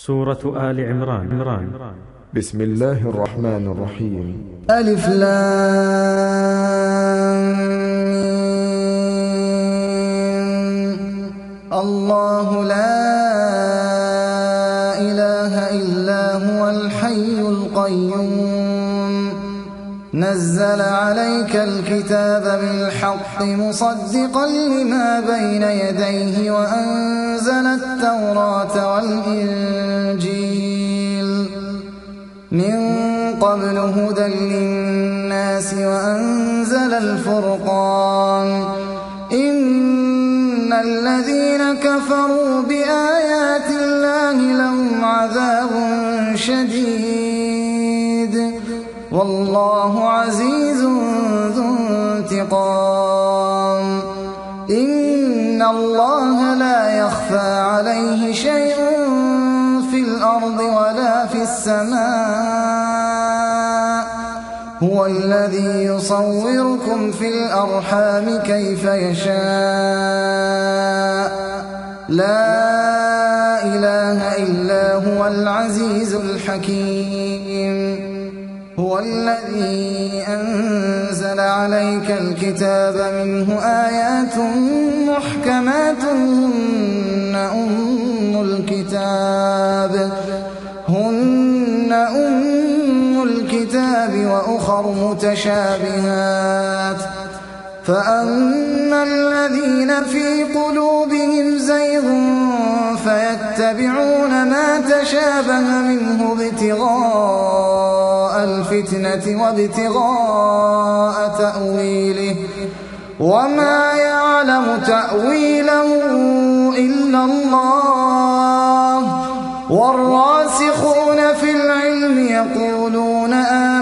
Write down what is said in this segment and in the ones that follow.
سورة آل عمران. بسم الله الرحمن الرحيم. ألف لام الله لا إله إلا هو الحي القيوم نزل عليك الكتاب بالحق مصدقا لما بين يديه وأنزل التوراة والإنجيل من قبل هدى للناس وأنزل الفرقان إن الذين كفروا بآيات الله لهم عذاب شديد والله عزيز ذو انتقام إن الله لا يخفى عليه شيء في الأرض ولا في السماء هو الذي يصوركم في الأرحام كيف يشاء لا إله إلا هو العزيز الحكيم هو الذي أنزل عليك الكتاب منه آيات محكمات هن أم الكتاب وأخر متشابهات فأما الذين في قلوبهم زيغ فيتبعون ما تشابه منه ابتغاء الفتنة وابتغاء تأويله وما يعلم تأويله إلا الله والراسخون في العلم يقولون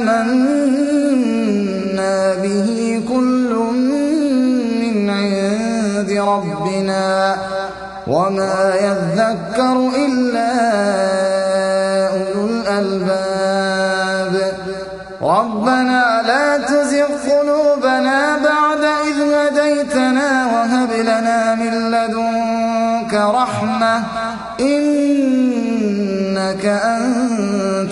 آمنا به كل من عند ربنا وما يذكر إلا أولو الألباب ربنا لا تزغ قلوبنا بعد إذ هديتنا وهب لنا من لدنك رحمة إنك أنت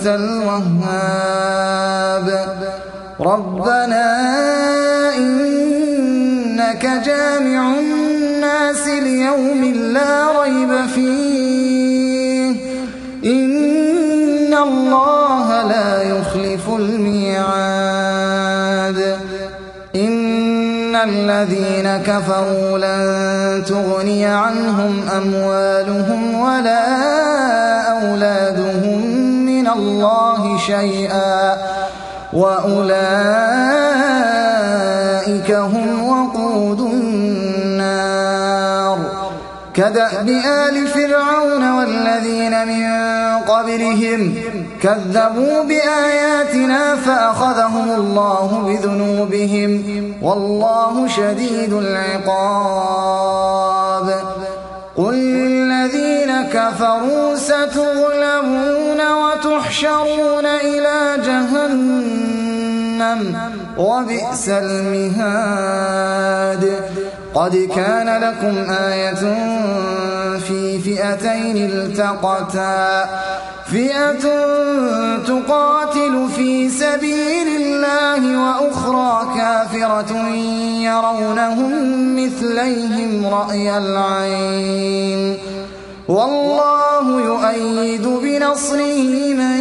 الوهاب ربنا إنك جامع الناس ليوم لا ريب فيه إن الله لا يخلف الميعاد إن الذين كفروا لن تغني عنهم أموالهم ولا أولادهم من الله شيئا وأولئك هم وقود النار كدأب آل فرعون والذين من قبلهم كذبوا بآياتنا فأخذهم الله بذنوبهم والله شديد العقاب قل للذين كفروا ستغلبون وتحشرون إلى جهنم وبئس المهاد قد كان لكم آية في فئتين التقتا فئة تقاتل في سبيل الله وأخرى كافرة يرونهم مثليهم رأي العين والله يؤيد بنصره من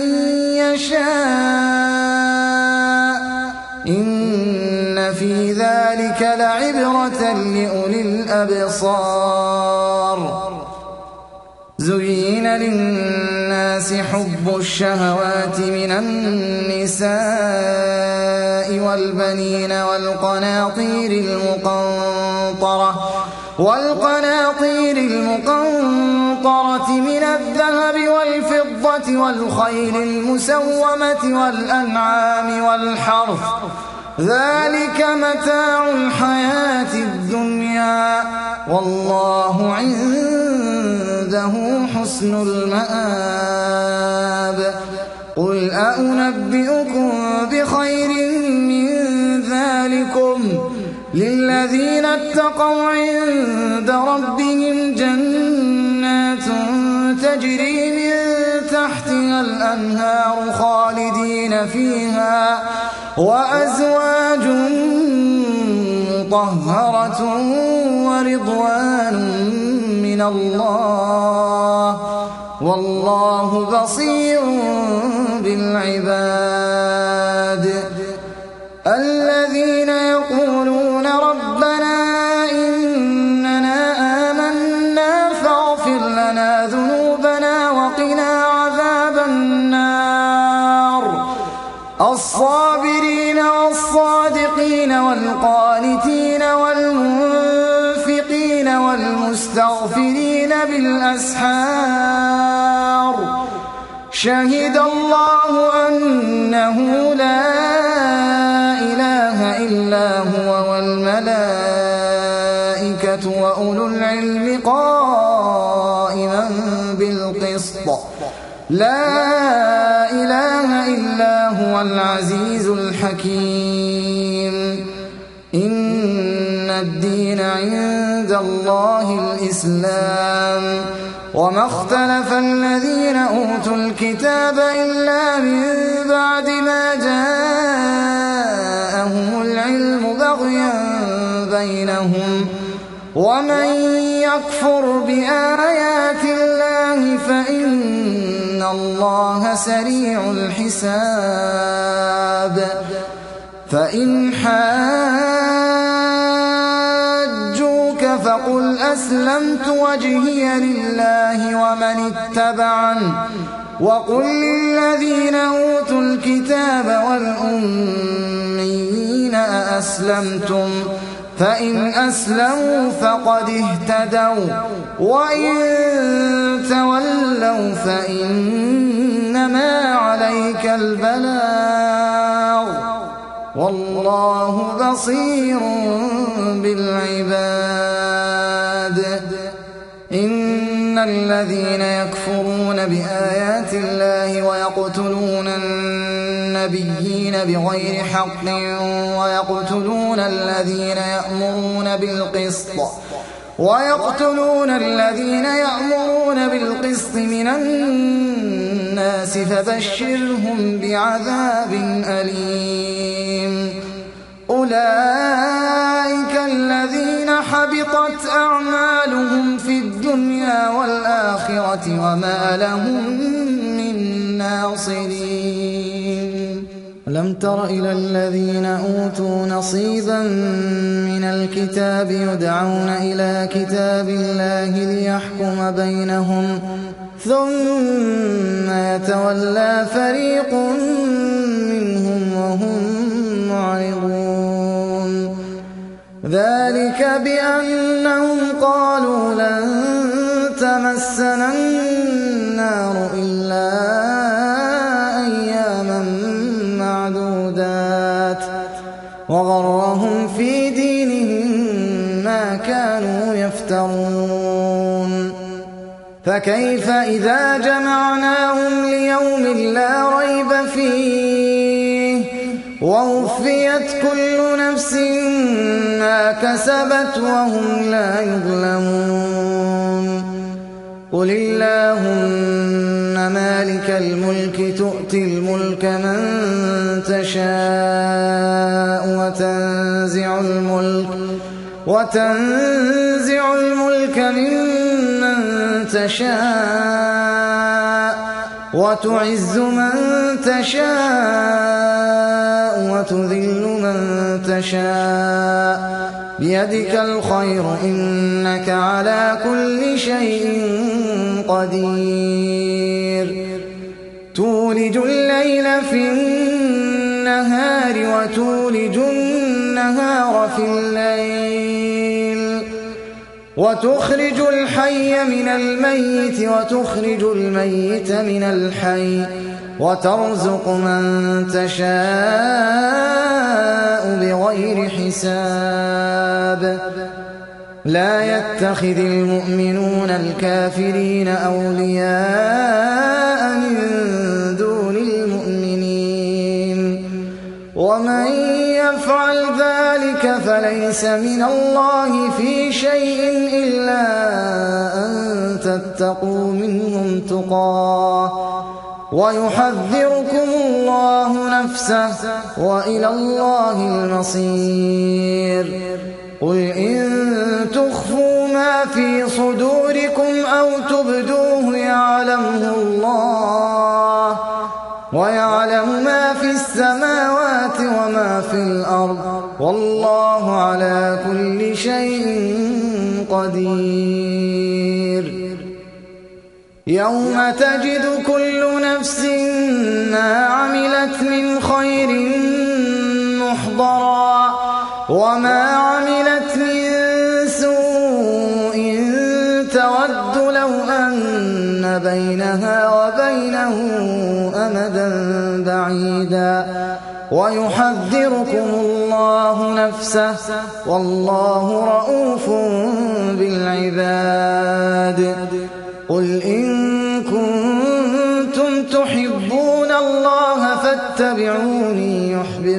يشاء إن في ذلك لعبرة لأولي الأبصار زين للناس حب الشهوات من النساء والبنين والقناطير المقنطرة من الذهب والفضة والخيل المسومة والأنعام والحرث ذلك متاع الحياة الدنيا والله عنده حسن المآب قل أنبئكم بخير من ذلكم للذين اتقوا عند ربهم جنات تجري من تحتها الأنهار خالدين فيها وأزواج مطهرة ورضوان من الله والله بصير بالعباد. الذين يقولون ربنا إننا آمنا فاغفر لنا ذنوبنا وقنا عذاب النار. الصابرين والصادقين والقانتين والمنفقين والمستغفرين بالأسحار. شهد الله أنه لا إله إلا هو والملائكة وأولو العلم قائما بالقسط. لا إله إلا هو العزيز الحكيم. إن الدين عند الله الإسلام وما اختلف الذين أوتوا الكتاب إلا من بعد ما جاءهم العلم بغيا بينهم ومن يكفر بآيات الله فإن الله سريع الحساب. فإن حاجوك فقل أسلمت وجهي لله ومن اتبعن وقل للذين أوتوا الكتاب والأميين أأسلمتم فإن أسلموا فقد اهتدوا وإن تولوا فإنما عليك البلاغ والله بصير بالعباد. إن الذين يكفرون بآيات الله ويقتلون النبيين بغير حق ويقتلون الذين يأمرون بالقسط من الناس فبشرهم بعذاب أليم. أولئك الذين حبطت أعمالهم في الدنيا والآخرة وما لهم من ناصرين. لم تر إلى الذين أوتوا نصيبا من الكتاب يدعون إلى كتاب الله ليحكم بينهم ثم يتولى فريق منهم وهم معرضون. ذلك بأنهم قالوا لن تمسنا النار إلا أياما معدودات وغرهم في دينهم ما كانوا يفترون. فكيف إذا جمعناهم ليوم لا ريب فيه ووفيت كل نفس ما كسبت وهم لا يظلمون. قل اللهم مالك الملك تؤتي الملك من تشاء وتنزع الملك ممن تشاء وتعز من تشاء وتذل من تشاء بيدك الخير إنك على كل شيء قدير. تولج الليل في النهار وتولج النهار في الليل وتخرج الحي من الميت وتخرج الميت من الحي وترزق من تشاء بغير حساب. لا يتخذ المؤمنون الكافرين أولياء من دون المؤمنين ومن يفعل ذلك فليس من الله في شيء إلا أن تتقوا منهم تقاه ويحذركم الله نفسه وإلى الله المصير. قل إن تخفوا ما في صدوركم أو تبدوه يعلمه الله ويعلم ما في السماوات وما في الأرض والله على كل شيء قدير. يوم تجد كل نفس ما عملت من خير محضرا وما عملت من سوء تود لو أن بينها وبينه أمدا بعيدا ويحذركم الله نفسه والله رءوف بالعباد. قل إن كنتم تحبون الله فاتبعوني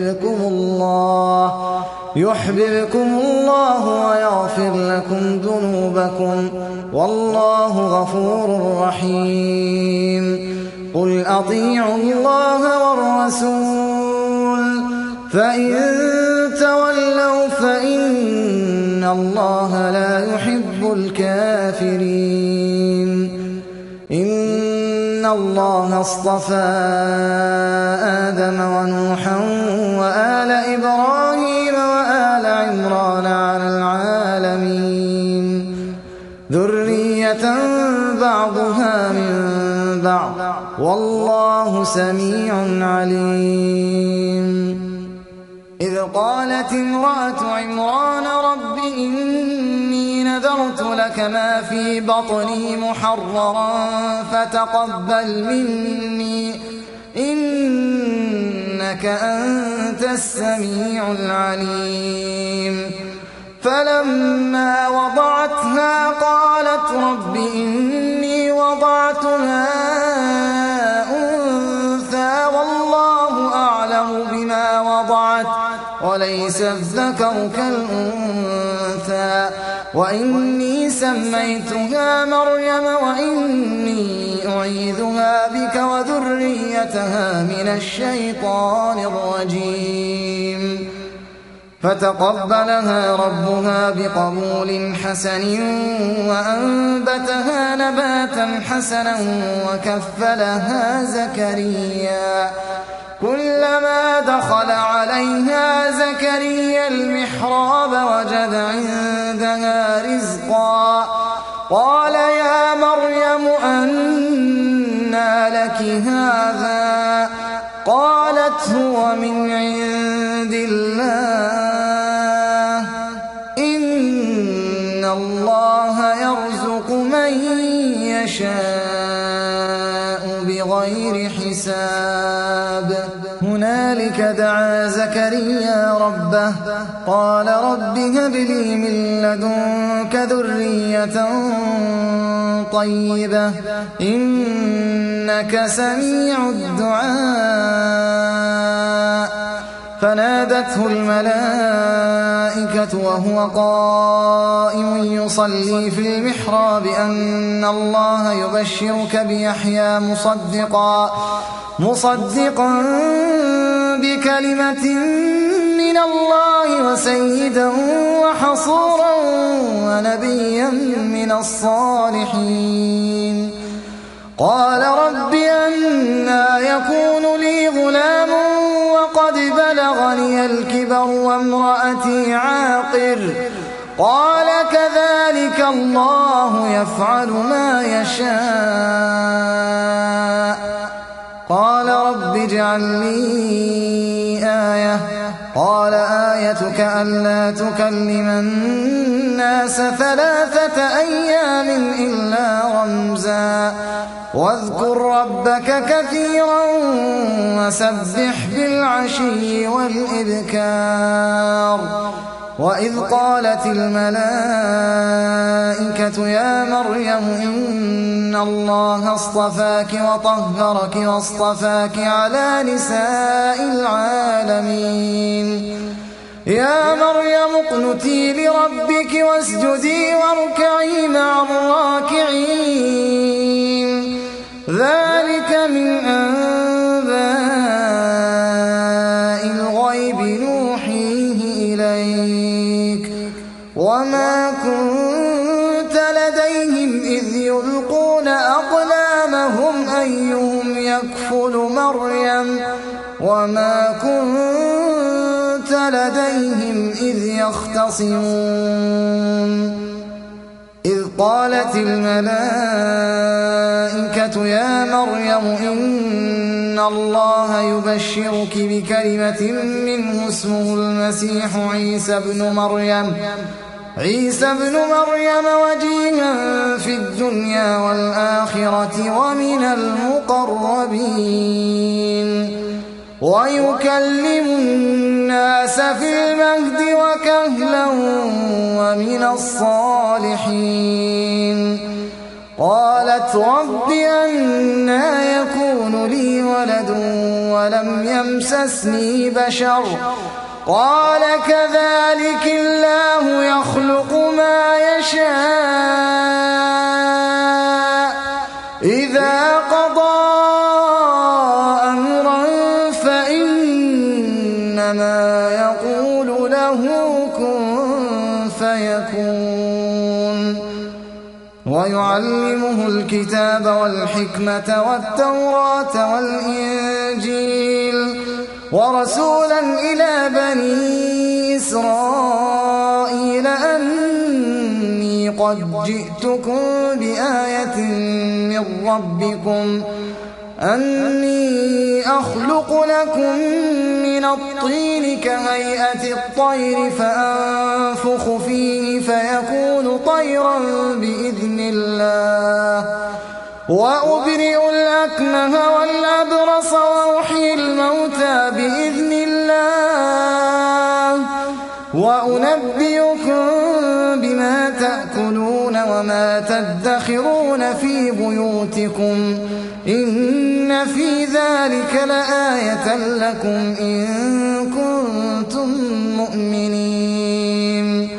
يحببكم الله ويغفر لكم ذنوبكم والله غفور رحيم. قل أطيعوا الله والرسول فإن تولوا فإن الله لا يحب الكافرين. إن الله اصطفى آدم ونوحا وآل إبراهيم وآل عمران على العالمين ذرية بعضها من بعض والله سميع عليم. إذ قالت امرأة عمران رب إني نذرت لك ما في بطني محررا فتقبل مني إنك أنت السميع العليم. فلما وضعتها قالت رب إني وضعتها أنثى والله أعلم بما وضعت وليس الذكر كالأنثى وإني سميتها مريم وإني أعيذها بك وذريتها من الشيطان الرجيم. فتقبلها ربها بقبول حسن وأنبتها نباتا حسنا وكفلها زكريا. كلما دخل عليها زكريا المحراب وجد عندها رزقا قال يا مريم أنى لك هذا قالت هو من عند الله إن الله يرزق من يشاء بغير حساب. هنالك دعا زكريا ربه قال رب هب لي من لدنك ذرية طيبة إنك سميع الدعاء. فنادته الملائكة وهو قائم يصلي في المحراب أن الله يبشرك بيحيى مصدقا بكلمة من الله وسيدا وحصورا ونبيا من الصالحين. قال رب أنى يكون لي غلام وقد بلغني الكبر وامرأتي عاقر قال كذلك الله يفعل ما يشاء. قال رب اجعل لي آية قال آيتك ألا تكلم الناس 3 أيام إلا رمزا واذكر ربك كثيرا وسبح بالعشي والإبكار. وإذ قالت الملائكة يا مريم إن الله اصطفاك وطهرك واصطفاك على نساء العالمين يا مريم اقنتي لربك واسجدي واركعي مع الراكعين ذلك من أنباء الغيب نوحيه إليك وما كنت لديهم إذ يلقون أقلامهم أيهم يكفل مريم وما كنت لديهم إذ يختصمون إذ قالت الملائكة يا مريم إن الله يبشرك بكلمة منه اسمه المسيح عيسى ابن مريم وجيها في الدنيا والآخرة ومن المقربين ويكلم الناس في المهد وكهلا ومن الصالحين قالت رب أنى يكون لي ولد ولم يمسسني بشر قال كذلك الله يخلق ما يشاء إذا قضى أمرا فإنما يقول له كن فيكون ويعلمه الكتاب والحكمة والتوراة والإنجيل ورسولا إلى بني إسرائيل أني قد جئتكم بآية من ربكم أني أخلق لكم من الطين كهيئة الطير فأنفخ فيه فيكون طيرا بإذن الله وأبرئ الأكمه والأبرص وأحيي الموتى بإذن الله وأنبئكم بما تأكلون وما تدخرون في بيوتكم إن في ذلك لآية لكم إن كنتم مؤمنين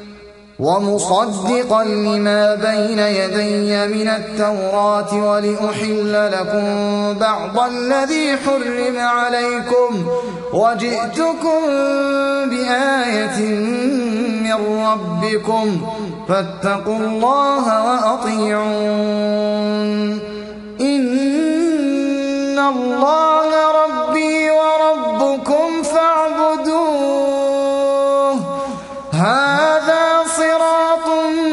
ومصدقا لما بين يدي من التوراة ولأحل لكم بعض الذي حرم عليكم وجئتكم بآية من ربكم فاتقوا الله وأطيعون إن الله ربي وربكم فاعبدوه هذا صراط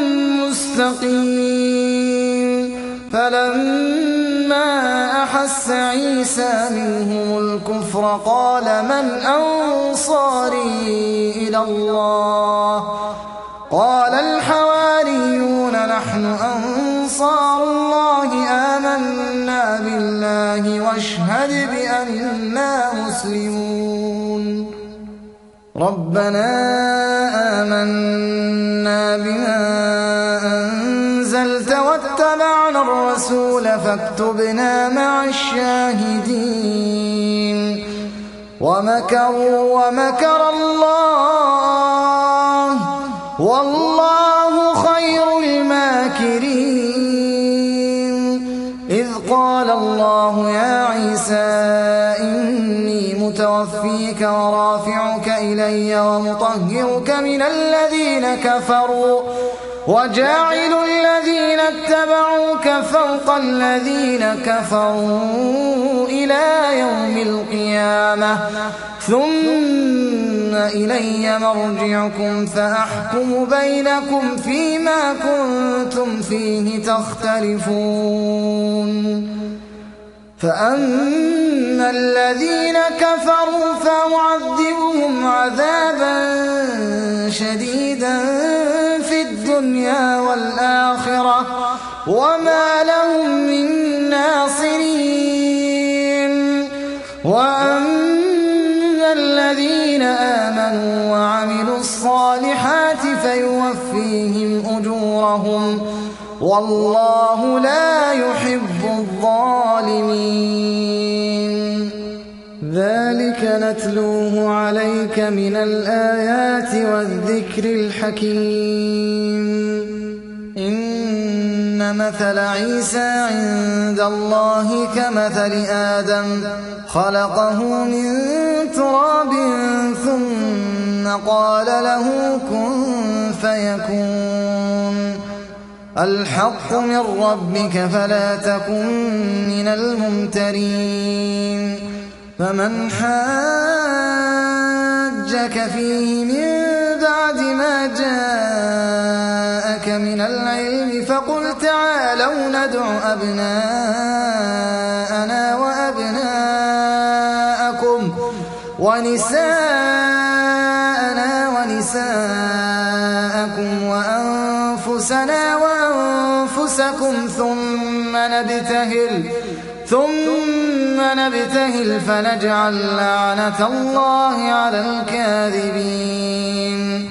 مستقيم فلما أحس عيسى منهم الكفر قال من أنصاري إلى الله قال الحواريون نحن أنصار الله آمنا بالله واشهد بأننا مسلمون ربنا آمنا بما أنزلت واتبعنا الرسول فاكتبنا مع الشاهدين ومكروا ومكر الله والله خير الماكرين إذ قال الله يا عيسى إني متوفيك ورافعك إلي ومطهرك من الذين كفروا وجاعل الذين اتبعوك فوق الذين كفروا إلى يوم القيامة ثم إلي مرجعكم فأحكم بينكم فيما كنتم فيه تختلفون فأما الذين كفروا فأعذبهم عذابا شديدا في الدنيا والآخرة وما لهم من ناصرين وأما الذين آمنوا وعملوا الصالحات فيوفيهم أجورهم والله لا يحب الظالمين ذلك نتلوه عليك من الآيات والذكر الحكيم. إن مثل عيسى عند الله كمثل آدم خلقه من تراب ثم قال له كن فيكون. الحق من ربك فلا تكن من الممترين. فمن حاجك فيه من بعد ما جاءك من العلم فقل تعالوا ندع أبناءنا وأبناءكم ونساءنا ونساءكم وأنفسنا وأنفسكم ثم نبتهل فنجعل لعنة الله على الكاذبين.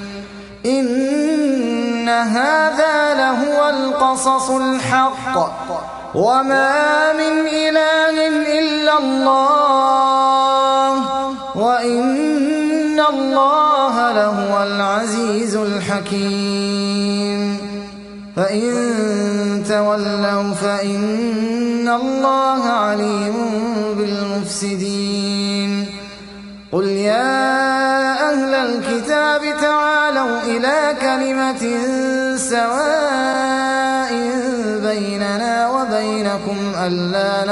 إن هذا لهو القصص الحق وما من إله إلا الله وإن الله لهو العزيز الحكيم. فإن تولوا فإن الله عليم بالمفسدين. قل يا أهل الكتاب تعالوا إلى كلمة سواء بيننا وبينكم ألا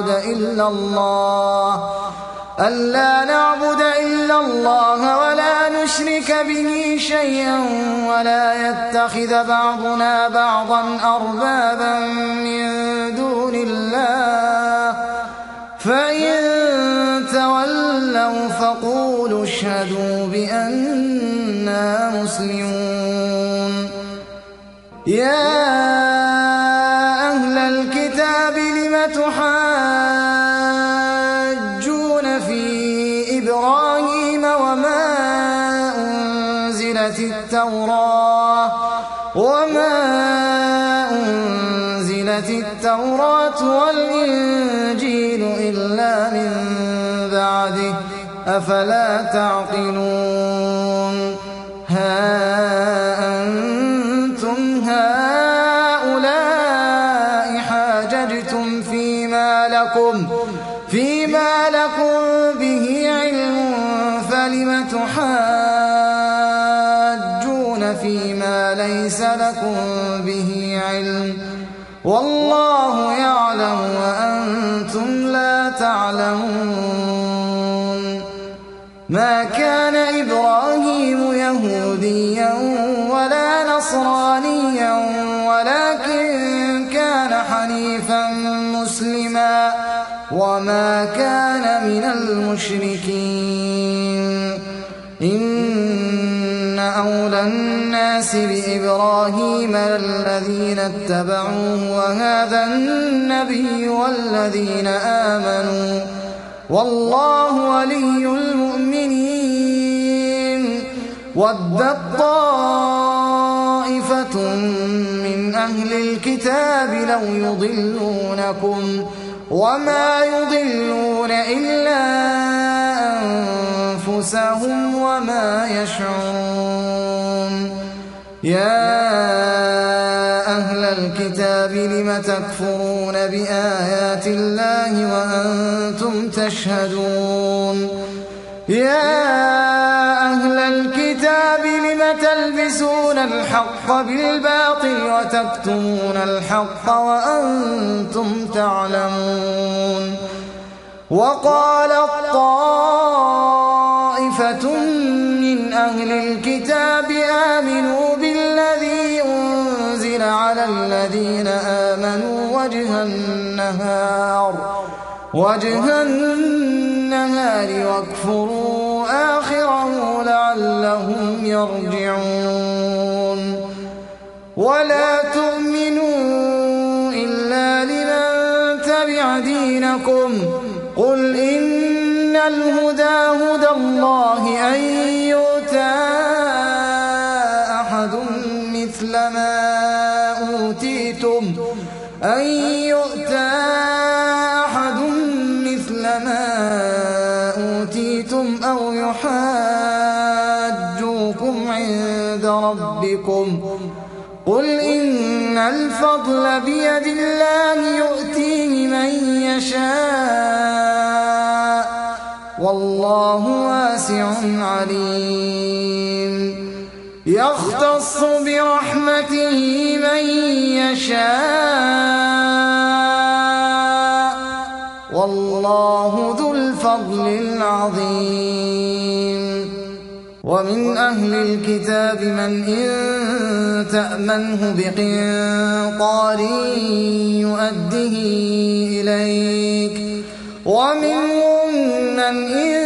نعبد إلا الله ولا نشرك به شيئا ولا يتخذ بعضنا بعضا أربابا من دون الله. فإن تولوا فقولوا اشهدوا بأننا مسلمون. يا أهل الكتاب لم تحاجون في إبراهيم وما أنزلت التوراة والإنجيل إلا من بعده أفلا تعقلون. ها أنتم هؤلاء حاججتم فيما لكم به علم فلم تحاجون فيما ليس لكم به علم والله يعلم وأنتم لا تعلمون. ما كان إبراهيم يهوديا ولا نصرانيا ولكن كان حنيفا مسلما وما كان من المشركين. إن أولى الناس بإبراهيم الذين اتبعوه وهذا النبي والذين آمنوا والله ولي المؤمنين. ودت طائفة من أهل الكتاب لو يضلونكم وما يضلون إلا أنفسهم وما يشعرون. يا أهل الكتاب لم تكفرون بآيات الله وأنتم تشهدون. يا أهل الكتاب لم تلبسون الحق بالباطل وتكتمون الحق وأنتم تعلمون. وقالت طائفة من أهل الكتاب آمنوا بالذي أنزل على الذين آمنوا وجه النهار واكفروا آخره لعلهم يرجعون. ولا تؤمنوا إلا لمن تبع دينكم قل إن الهدى هدى الله أن يؤتى أحد مثل ما أوتيتم ربكم قل إن الفضل بيد الله يؤتيه من يشاء والله واسع عليم يختص برحمته من يشاء والله ذو الفضل العظيم ومن أهل الكتاب من إن تأمنه بقنطار يؤده إليك ومنهم من إن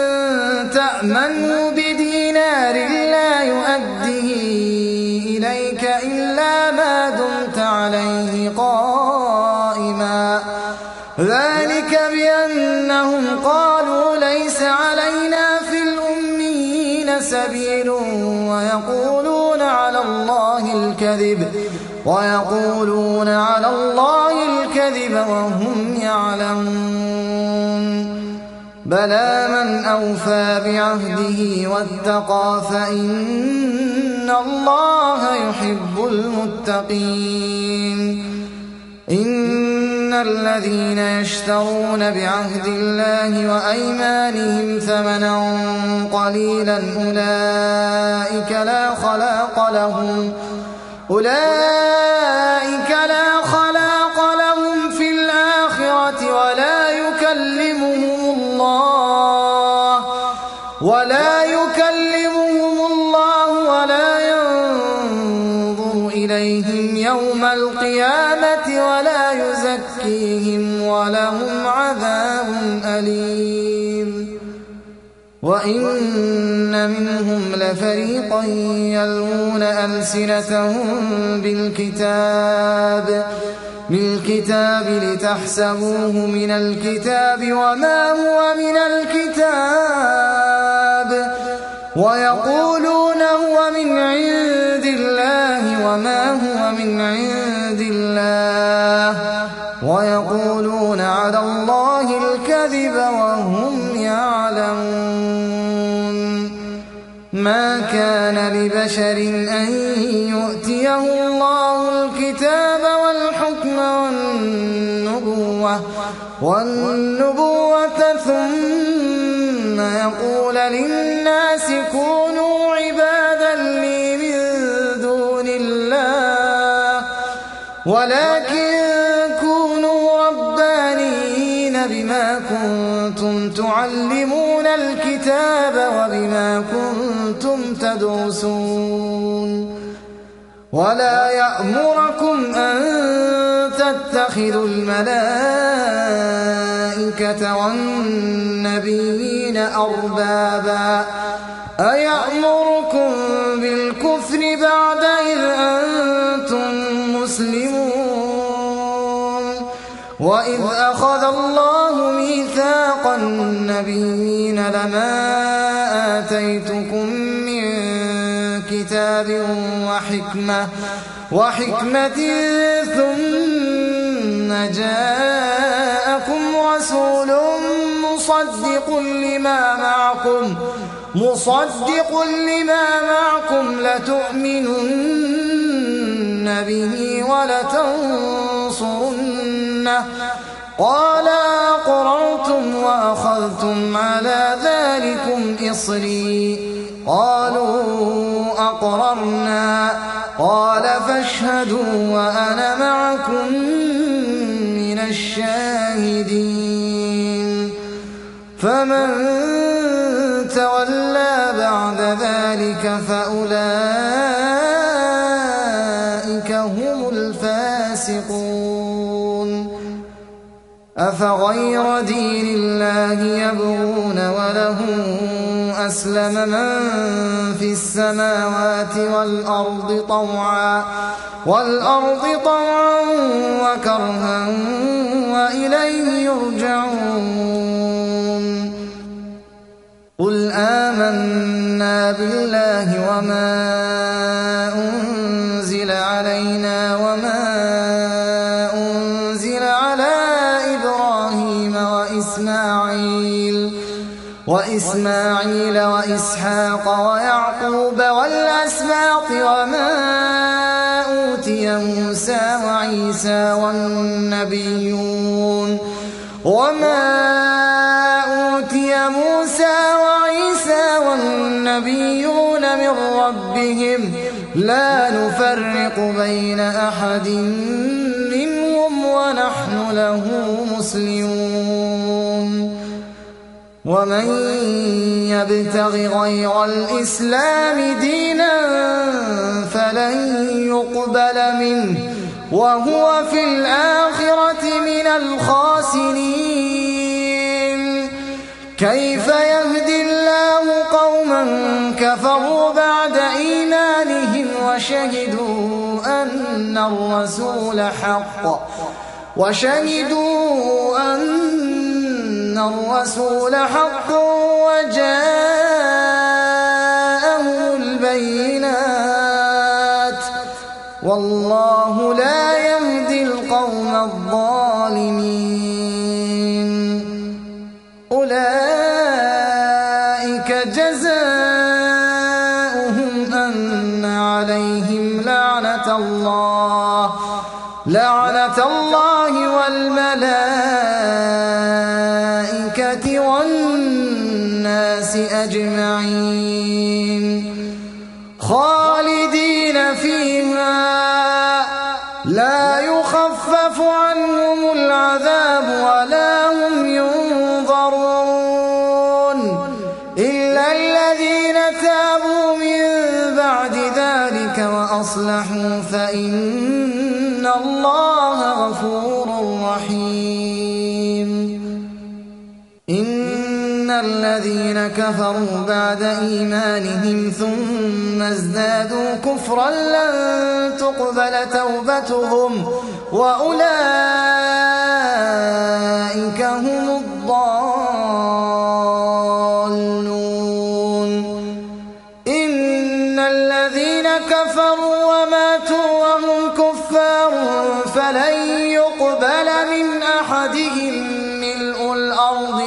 تأمنه بدينار لا يؤده إليك إلا ما دمت عليه قائما ذلك بأنهم قالوا ليس علينا في الأميين سبيل ويقولون على الله الكذب وهم يعلمون بلى من أوفى بعهده واتقى فإن الله يحب المتقين إن الذين يشترون بعهد الله وأيمانهم ثمنا قليلا أولئك لا خلاق لهم في الآخرة ولا يكلمهم الله ولا ينظر إليهم يوم القيامة ولا يزكيهم ولهم عذاب أليم وإن منهم لفريقا يلوون ألسنتهم بالكتاب لتحسبوه من الكتاب وما هو من الكتاب ويقولون هو من عند الله وما هو من عند الله ويقولون على الله الكذب وهم يعلمون ما كان لبشر أن يؤتيه الله الكتاب والحكم والنبوة ثم يقول للناس كونوا عبادا لي من دون الله ولكن كونوا ربانيين بما كنتم تعلمون الكتاب وبما كنتم تدرسون ولا يأمركم أن تتخذوا الملائكة والنبيين أربابا أيأمركم بالكفر بعد إذ أنتم مسلمون وإذ أخذ الله ميثاق النبيين لما آتيتكم من كتاب وحكمة ثم جاءكم رسول مصدق لما معكم لتؤمنن به ولتنصرنه قال أقررتم وأخذتم على ذلكم إصري قالوا أقررنا قال فاشهدوا وأنا معكم من الشاهدين فمن تولى بعد ذلك فأولئك هم الفاسقون أفغير دين الله يبغون وله أسلم من في السماوات والأرض طوعا وكرها وإليه يرجعون قل آمنا بالله وما أنزل علينا وما أنزل على إبراهيم وإسماعيل وإسحاق ويعقوب والأسباط وما أوتي موسى وعيسى والنبيون من ربهم لا نفرق بين أحد منهم ونحن له مسلمون ومن يبتغ غير الإسلام دينا فلن يقبل منه وهو في الآخرة من الخاسرين. كيف يهدي الله قوما كفروا بعد إيمانهم وشهدوا أن الرسول حق وجاءهم البينات والله لا يهدي القوم الظالمين. أولئك جزاؤهم أن عليهم لعنة الله والملائكة والناس أجمعين خالدين فيها لا يخفف عنهم العذاب ولا هم ينظرون إلا الذين تابوا من بعد ذلك وأصلحوا فإن الله غفور رحيم. إن الذين كفروا بعد إيمانهم ثم ازدادوا كفرا لن تقبل توبتهم وأولئك هم الضالون. إن الذين كفروا وماتوا وهم كفار فلن يقبل من أحدهم ملء الأرض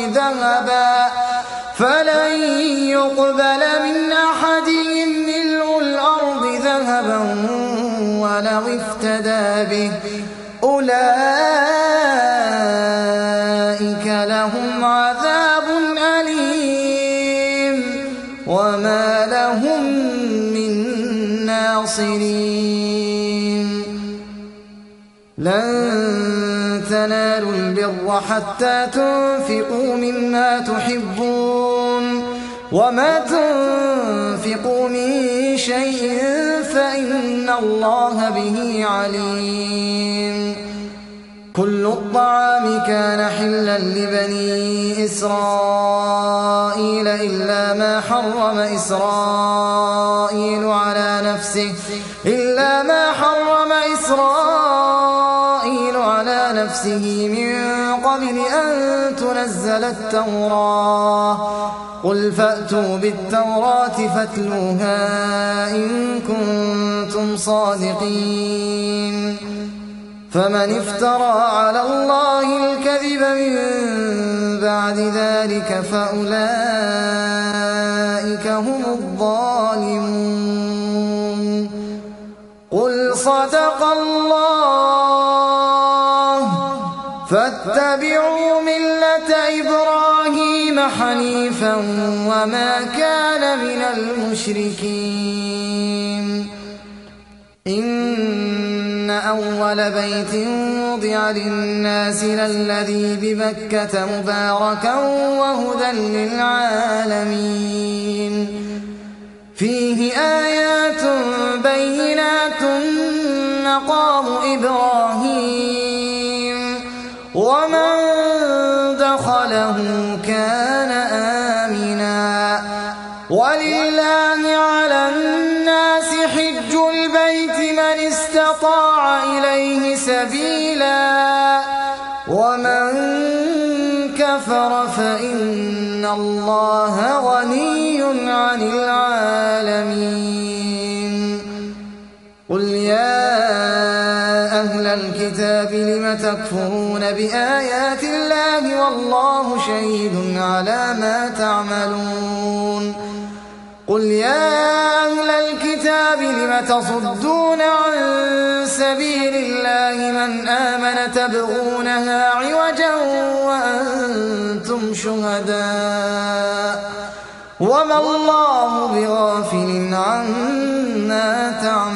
ذهبا ولو افتدى به أولئك لهم عذاب أليم وما لهم من ناصرين. لن تنالوا البر حتى تنفقوا مما تحبون وما تنفقوا من شيء فإن الله به عليم. كل الطعام كان حلا لبني إسرائيل إلا ما حرم إسرائيل على نفسه من قبل أن تنزل التوراة. قل فأتوا بالتوراة فاتلوها إن كنتم صادقين. فمن افترى على الله الكذب من بعد ذلك فأولئك هم الظالمون. قل صدق الله فاتبعوا ملة إبراهيم حنيفا وما كان من المشركين. إن أول بيت وضع للناس للذي ببكة مباركا وهدى للعالمين. فيه آيات بينات مقام إبراهيم ومن دخله كان آمنا ولله على الناس حج البيت من استطاع إليه سبيلا ومن كفر فإن الله غني عن العالمين. قل يا أهل الكتاب الكتاب لم تكفرون بآيات الله والله شهيد على ما تعملون قل يا أهل الكتاب لم تصدون عن سبيل الله من آمن تبغونها عوجا وأنتم شهداء وما الله بغافل عما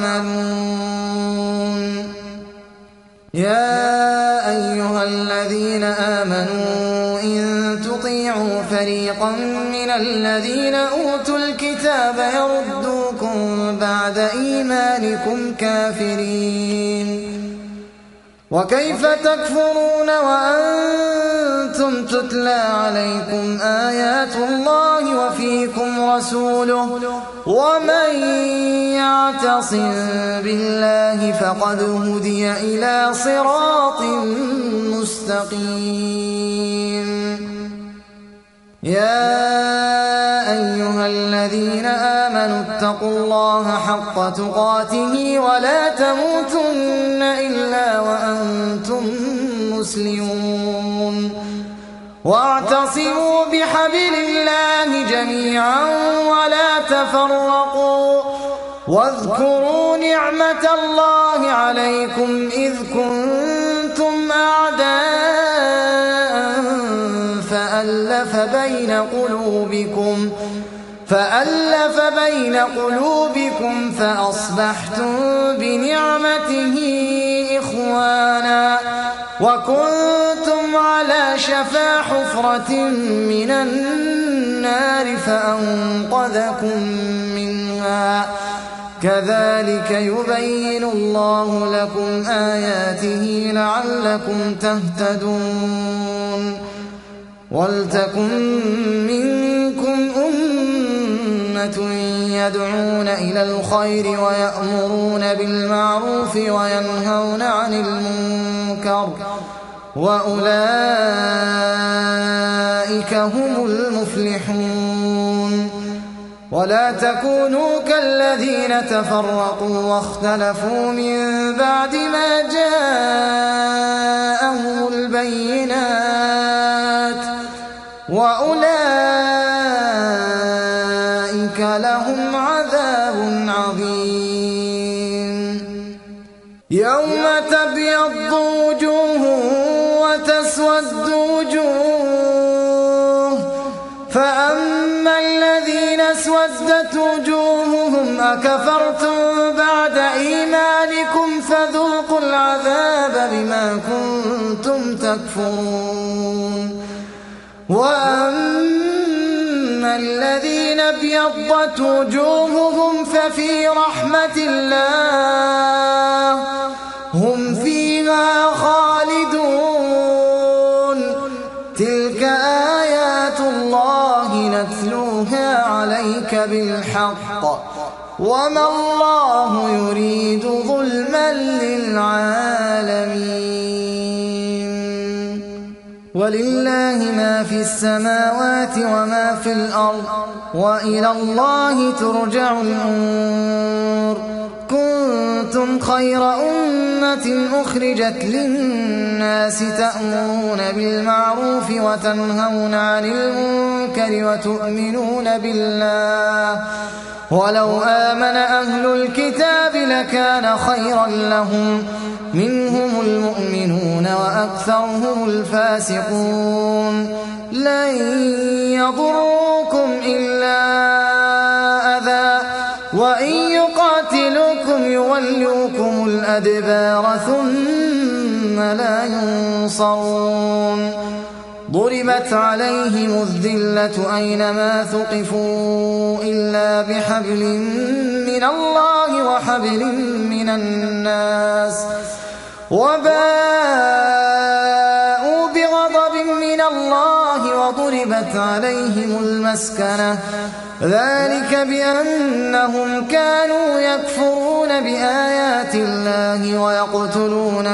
تعملون يا أيها الذين آمنوا إن تطيعوا فريقا من الذين أوتوا الكتاب يردوكم بعد إيمانكم كافرين وكيف تكفرون وأنتم تتلى عليكم آيات الله وفيكم رسوله ومن يعتصم بالله فقد هدي إلى صراط مستقيم يا أيها الذين آمنوا اتقوا الله حق تقاته ولا تموتن إلا وأنتم مسلمون واعتصموا بحبل الله جميعا ولا تفرقوا واذكروا نعمة الله عليكم إذ كنتم أعداء فألف بين قلوبكم فأصبحتم بنعمته إخوانا وكنتم على شفا حفرة من النار فأنقذكم منها كذلك يبين الله لكم آياته لعلكم تهتدون ولتكن منكم أمة يدعون إلى الخير ويأمرون بالمعروف وينهون عن المنكر وأولئك هم المفلحون ولا تكونوا كالذين تفرقوا واختلفوا من بعد ما جاءهم البينات وأولئك لهم عذاب عظيم يوم تبيض وجوه وتسود وجوه فأما الذين اسودت وجوههم أكفرتم بعد إيمانكم فذوقوا العذاب بما كنتم تكفرون وأما الذين ابيضت وجوههم ففي رحمة الله هم فيها خالدون تلك آيات الله نتلوها عليك بالحق وما الله يريد ظلما للعالمين ولله ما في السماوات وما في الأرض وإلى الله ترجع الأمور كنتم خير أمة أخرجت للناس تأمرون بالمعروف وتنهون عن المنكر وتؤمنون بالله ولو آمن أهل الكتاب لكان خيرا لهم منهم المؤمنون وأكثرهم الفاسقون لن يضروكم إلا أذى وإن يقاتلوكم يولوكم الأدبار ثم لا ينصرون ضربت عليهم الذلة أينما ثقفوا إلا بحبل من الله وحبل من الناس وباءوا بغضب من الله وضربت عليهم المسكنة ذلك بأنهم كانوا يكفرون بآيات الله ويقتلون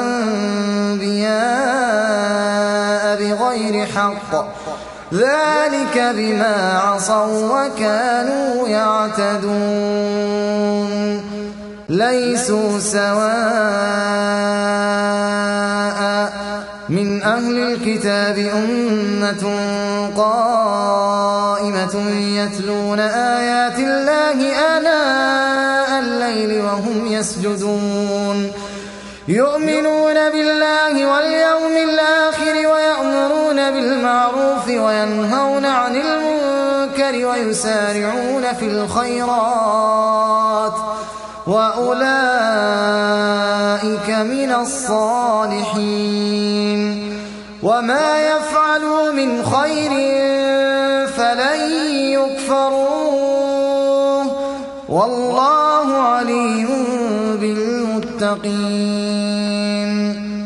الأنبياء بغير حق ذلك بما عصوا وكانوا يعتدون ليسوا سواء من أهل الكتاب أمة قائمة يتلون آيات الله آناء الليل وهم يسجدون يؤمنون بالله واليوم الآخر ويأمرون بالمعروف وينهون عن المنكر ويسارعون في الخيرات وأولئك من الصالحين وما يفعلوا من خير فلن يكفروه والله عليم بالمتقين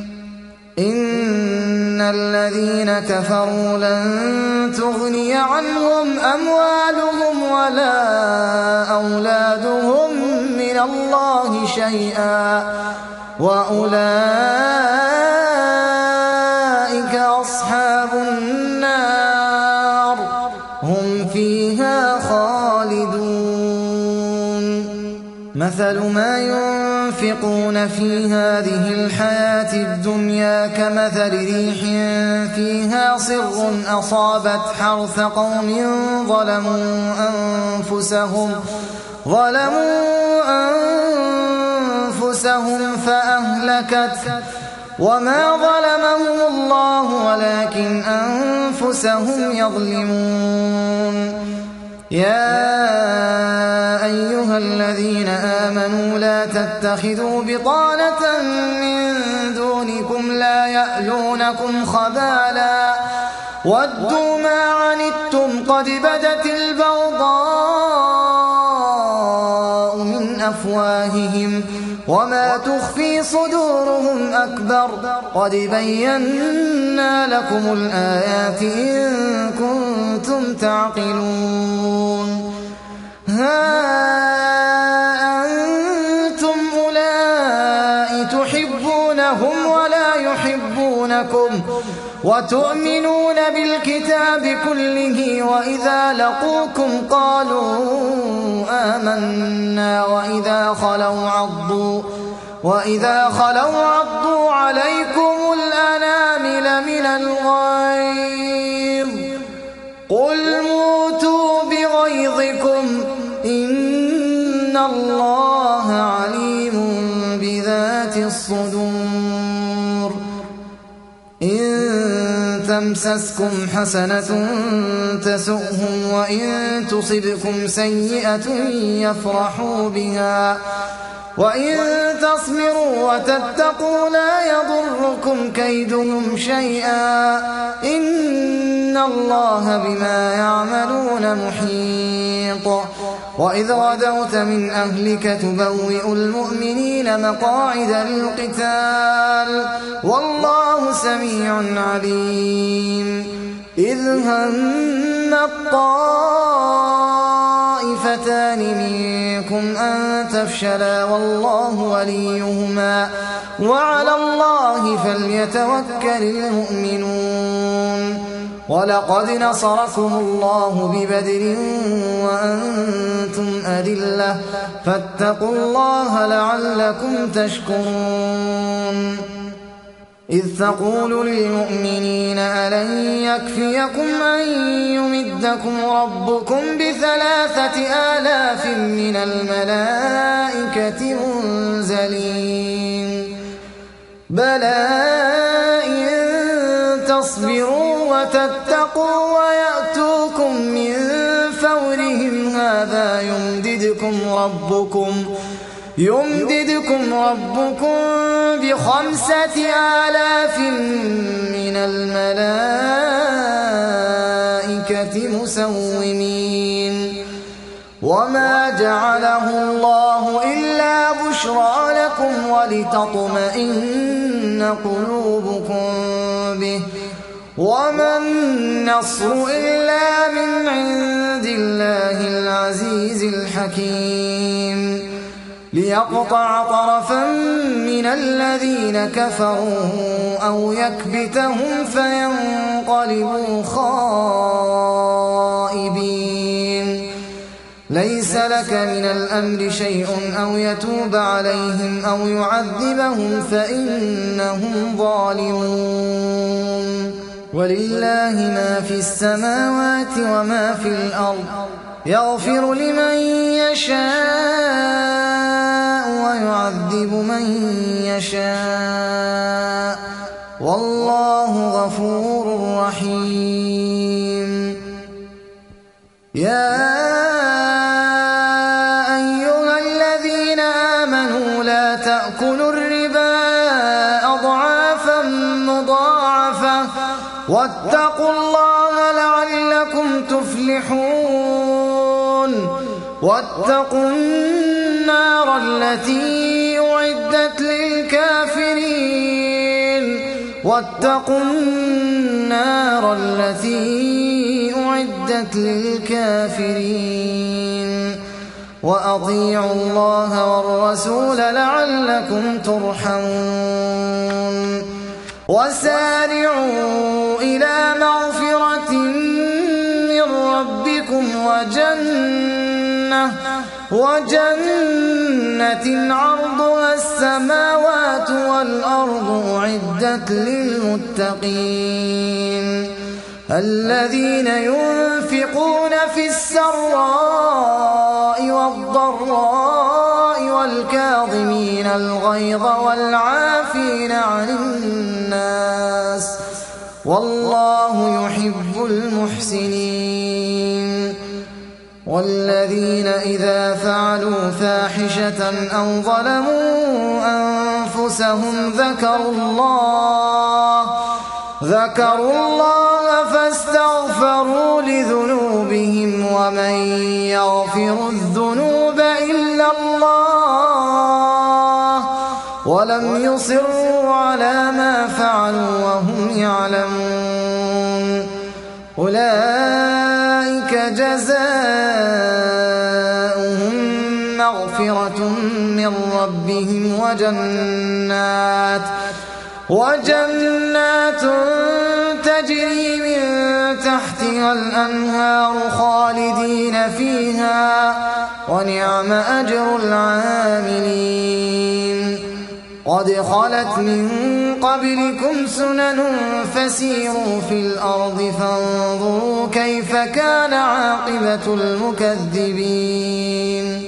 إن الذين كفروا لن تغني عنهم أموالهم ولا أولادهم من الله شيئا وأولئك أصحاب النار هم فيها خالدون مثل ما ينفقون في هذه الحياة الدنيا كمثل ريح فيها صر أصابت حرث قوم ظلموا أنفسهم فأهلكت وما ظلمهم الله ولكن أنفسهم يظلمون يا أيها الذين آمنوا لا تتخذوا بطانة من دونكم لا يألونكم خبالا ودوا ما عنتم قد بدت البغضاء من أفواههم وما تخفي صدورهم أكبر قد بينا لكم الآيات إن كنتم تعقلون ها أنتم أولئك تحبونهم ولا يحبونكم وتؤمنون بالكتاب كله وإذا لقوكم قالوا آمنا وإذا خلوا عضوا عليكم الأنامل من الغيظ قل موتوا بغيظكم إن الله عليم بذات الصدور إن تمسسكم حسنة تسؤهم وإن تصبكم سيئة يفرحوا بها وإن تصبروا وتتقوا لا يضركم كيدهم شيئا إن الله بما يعملون محيط وإذ غدوت من أهلك تبوئ المؤمنين مقاعد للقتال والله سميع عليم إذ هم الطائفتان منكم أن تفشلا والله وليهما وعلى الله فليتوكل المؤمنون ولقد نصركم الله ببدر وأنتم أذلة فاتقوا الله لعلكم تشكرون إذ تقول للمؤمنين ألن يكفيكم أن يمدكم ربكم ب3,000 من الملائكة منزلين بلى إن تصبروا وتتقوا ويأتوكم من فورهم هذا يمددكم ربكم ب5,000 من الملائكة مسومين وما جعله الله إلا بشرى لكم ولتطمئن قلوبكم به وما النصر إلا من عند الله العزيز الحكيم ليقطع طرفا من الذين كفروا أو يكبتهم فينقلبوا خائبين ليس لك من الأمر شيء أو يتوب عليهم أو يعذبهم فإنهم ظالمون ولله ما في السماوات وما في الأرض يغفر لمن يشاء ويعذب من يشاء والله غفور رحيم يا أيها الذين آمنوا لا تأكلوا الربا أضعافا مضاعفة واتقوا الله لعلكم تفلحون واتقوا النار التي أعدت للكافرين واتقوا النار التي أعدت للكافرين وأطيعوا الله والرسول لعلكم ترحمون وسارعوا إلى مغفرة من ربكم وجنة عرضها السماوات والأرض أعدت للمتقين الذين ينفقون في السراء والضراء والكاظمين الغيظ والعافين عن الناس والله يحب المحسنين والذين إذا فعلوا فاحشة أو ظلموا أنفسهم ذكروا الله فاستغفروا لذنوبهم ومن يغفر الذنوب إلا الله ولم يصروا على ما فعلوا وهم يعلمون أولئك جزاؤهم مغفرة من ربهم وجنات تجري من تحتها الأنهار خالدين فيها ونعم أجر العاملين قد خلت من قبلكم سنن فسيروا في الأرض فانظروا كيف كان عاقبة المكذبين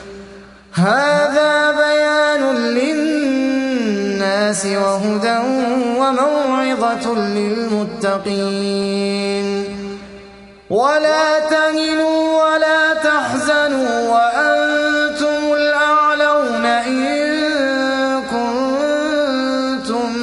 هذا بيان للناس وهدى وموعظة للمتقين ولا تهنوا ولا تحزنوا وأنتم الأعلون إن كنتم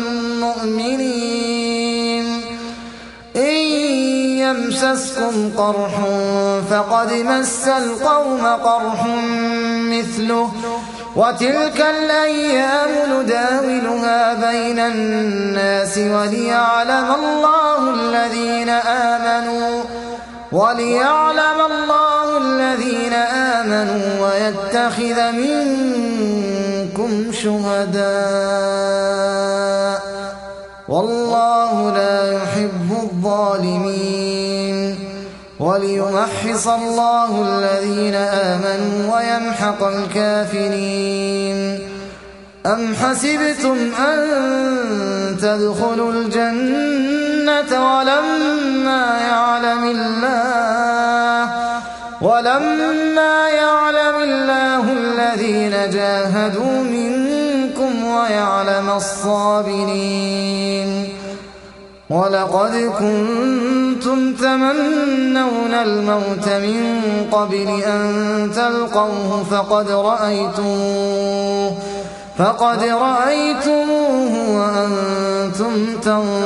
مؤمنين إن يمسسكم قرح فقد مس القوم قرح مثله وتلك الأيام نداولها بين الناس وليعلم الله الذين آمنوا ويتخذ منكم شهداء والله لا يحب الظالمين وليمحص الله الذين آمنوا ويمحق الكافرين أم حسبتم أن تدخلوا الجنة ولما يعلم الله الذين جاهدوا منكم ويعلم الصابرين ولقد كنتم تمنون الموت من قبل أن تلقوه فقد رأيتموه وأنتم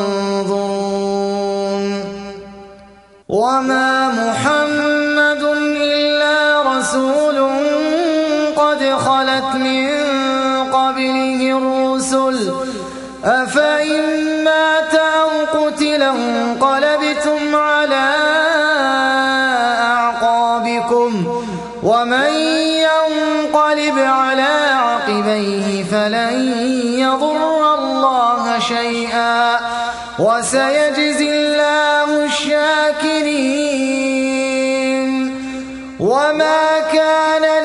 تنظرون وما محمد إلا رسول قد خلت من قبله الرسل أفإن مات أو قتل انقلبتم على أعقابكم ومن ينقلب على عقبيه فلن يضر الله شيئا وسيجزي الله الشاكرين وما كان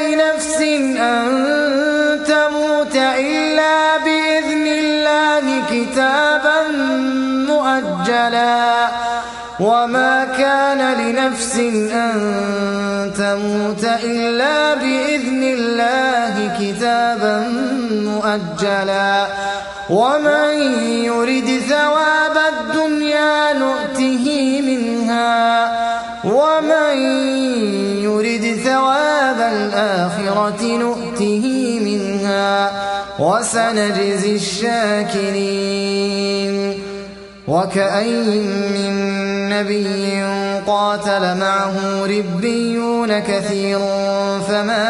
مؤجلا وما كان لنفس أن تموت إلا بإذن الله كتابا مؤجلا ومن يرد ثواب الدنيا نؤته منها ومن يرد ثواب الآخرة نؤته منها وسنجزي الشاكرين وكأين من نبي قاتل معه ربيون كثير فما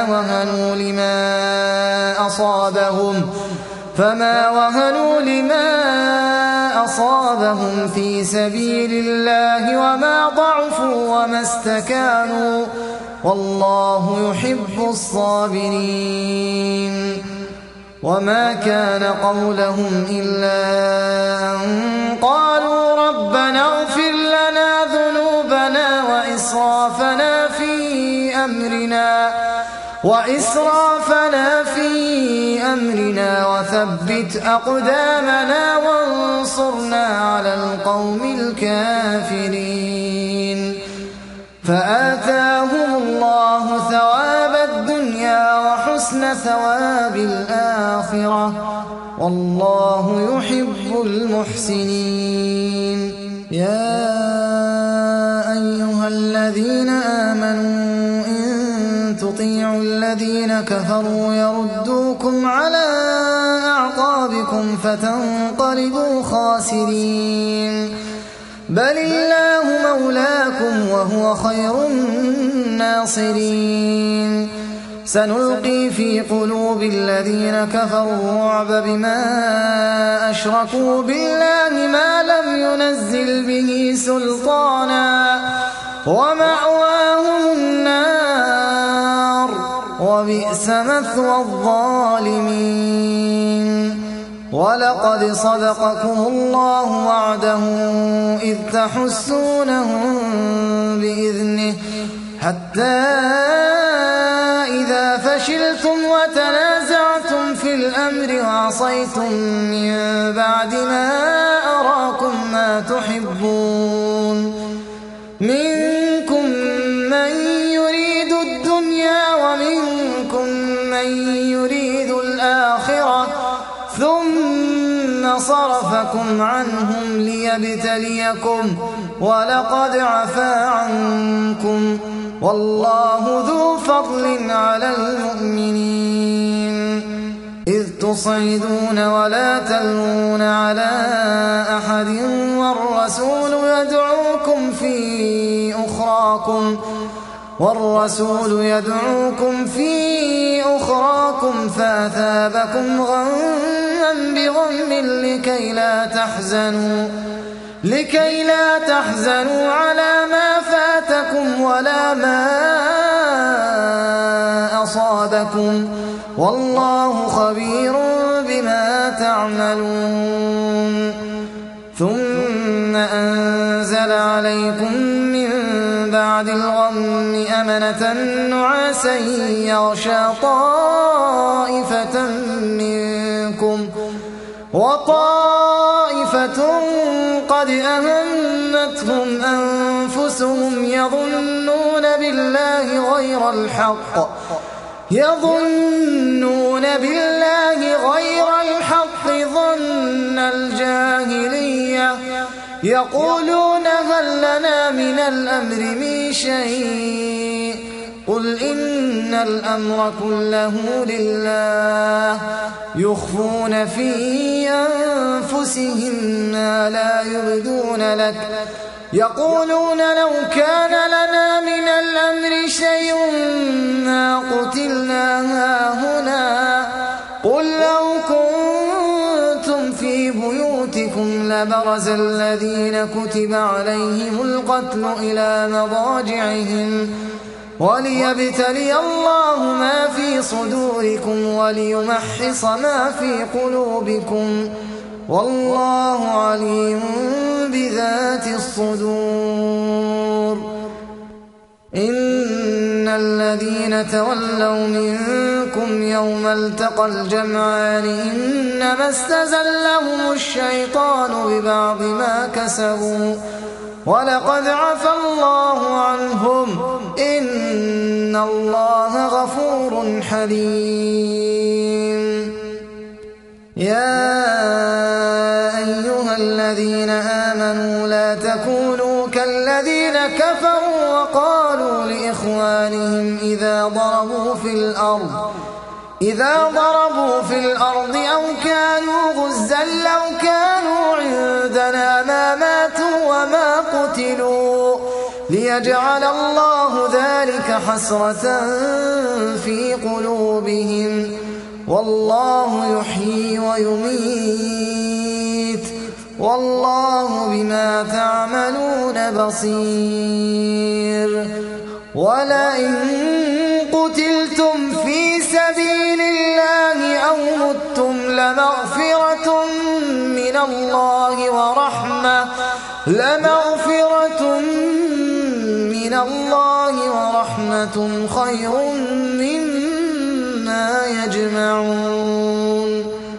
وهنوا لما أصابهم في سبيل الله وما ضعفوا وما استكانوا والله يحب الصابرين وما كان قولهم إلا أن قالوا ربنا اغفر لنا ذنوبنا وإسرافنا في أمرنا وثبت أقدامنا وانصرنا على القوم الكافرين فآتاهم الله ثواب الدنيا وحسن ثواب الآخرة والله يحب المحسنين يا أيها الذين آمنوا إن تطيعوا الذين كفروا يردوكم على أعقابكم فتنقلبوا خاسرين بل الله مولاكم وهو خير الناصرين سنلقي في قلوب الذين كفروا الرعب بما أشركوا بالله ما لم ينزل به سلطانا ومأواهم النار وبئس مثوى الظالمين ولقد صدقكم الله وعده إذ تحسونهم بإذنه حتى إذا فشلتم وتنازعتم في الأمر وعصيتم من بعد ما أراكم ما تحبون منكم من يريد الدنيا ومنكم من يريد الآخرة ثم صرفكم عنهم ليبتليكم ولقد عفا عنكم والله ذو فضل على المؤمنين إذ تصعدون ولا تلوون على أحد والرسول يدعوكم في أخراكم فأثابكم غما بغم لكي لا تحزنوا على ما فاتكم ولا ما أصابكم والله خبير بما تعملون ثم أنزل عليكم من بعد الغم أمنة نعاسا يغشى طائفة منكم وطائفة قد أهمتهم أنفسهم يظنون بالله غير الحق ظن الجاهلية يقولون هل لنا من الأمر من شيء قل إن الأمر كله لله يخفون في أنفسهم ما لا يبدون لك يقولون لو كان لنا من الأمر شيء ما قتلنا هاهنا قل لو كنتم في بيوتكم لبرز الذين كتب عليهم القتل إلى مضاجعهم وليبتلي الله ما في صدوركم وليمحص ما في قلوبكم والله عليم بذات الصدور إن الذين تولوا منكم يوم التقى الجمعان إنما استزلهم الشيطان ببعض ما كسبوا ولقد عفى الله عنهم إن الله غفور حليم. يا أيها الذين آمنوا لا تكونوا كالذين كفروا وقالوا لإخوانهم إذا ضربوا في الأرض أو كانوا غزا لو كانوا عندنا ما ماتوا وما قتلوا ليجعل الله ذلك حسرة في قلوبهم والله يحيي ويميت والله بما تعملون بصير. ولئن قتلتم في سبيل الله أو متم لمغفرة من الله ورحمة خير مما يجمعون.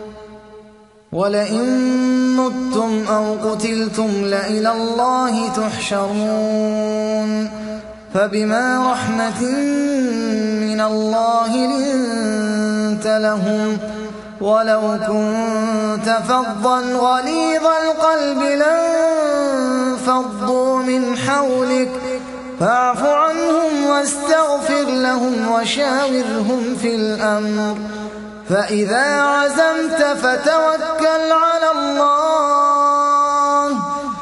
ولئن متم أو قتلتم لإلى الله تحشرون. فبما رحمة من الله لنت لهم ولو كنت فظا غليظ القلب لانفضوا من حولك فاعف عنهم واستغفر لهم وشاورهم في الأمر فإذا عزمت فتوكل على الله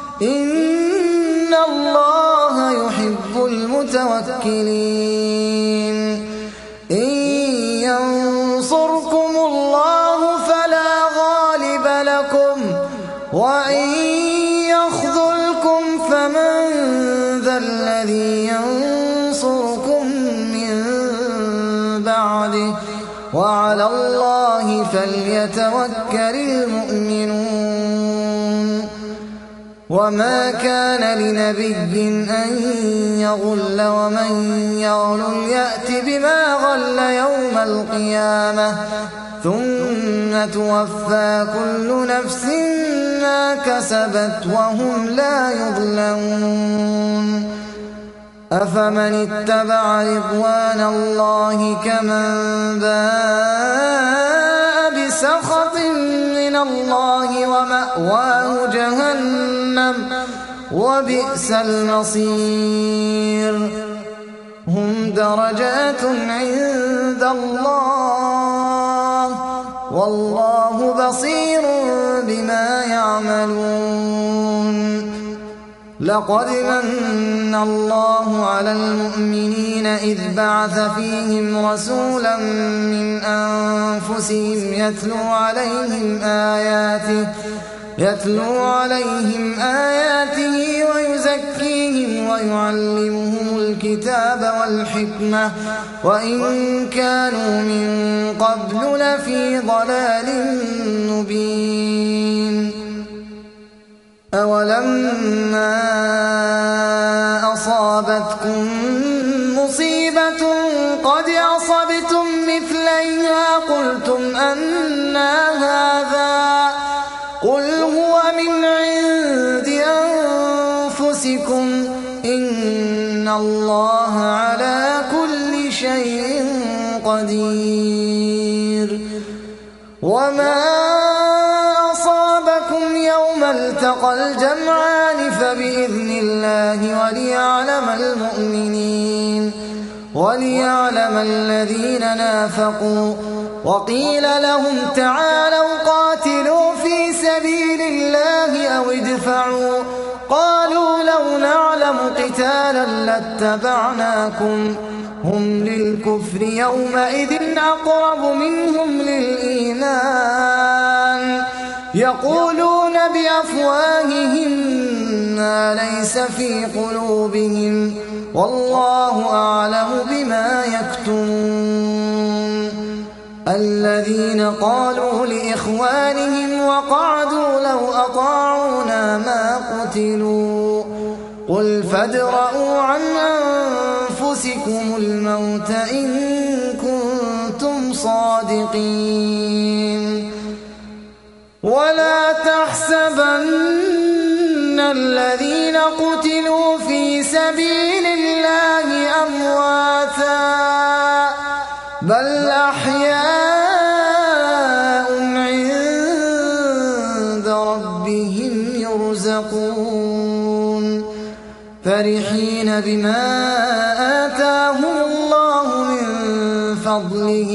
إن الله يحب المتوكلين. إن ينصركم الله فلا غالب لكم وإن يخذلكم فمن ذا الذي ينصركم من بعده وعلى الله فليتوكل المؤمنون. وما كان لنبي أن يغل ومن يغل يأت بما غل يوم القيامة ثم توفى كل نفس ما كسبت وهم لا يظلمون. أفمن اتبع رضوان الله كمن باء بسخط من الله ومأواه جهنم وبئس المصير. هم درجات عند الله والله بصير بما يعملون. لقد من الله على المؤمنين إذ بعث فيهم رسولا من أنفسهم يتلو عليهم آياته ويزكيهم ويعلمهم الكتاب والحكمة وإن كانوا من قبل لفي ضلال مبين. أولما أصابتكم مصيبة قد أصبتم مثليها قلتم أنى هذا قل هو من عند أنفسكم إن الله على كل شيء قدير. وما أصابكم يوم التقى الجمعان فبإذن الله وليعلم الذين نافقوا. وقيل لهم تعالوا قاتلوا في سبيل الله أو ادفعوا قالوا لو نعلم قتالا لاتبعناكم هم للكفر يومئذ أقرب منهم للإيمان يقولون بأفواههم ما ليس في قلوبهم والله أعلم بما يكتمون. الذين قالوا لإخوانهم وقعدوا لو أطاعونا ما قتلوا قل فادرءوا عن أنفسكم الموت إن كنتم صادقين ولا تحسبن الذين قتلوا في سبيل الله أمواتا بل أحياء عند ربهم يرزقون فرحين بما آتاهم الله من فضله